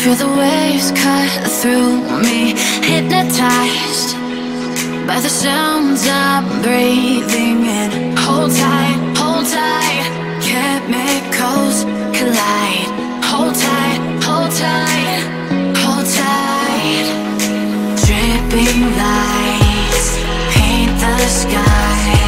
Feel the waves cut through me, hypnotized by the sounds I'm breathing in. Hold tight, hold tight, chemicals collide. Hold tight, hold tight, hold tight. Dripping lights paint the sky.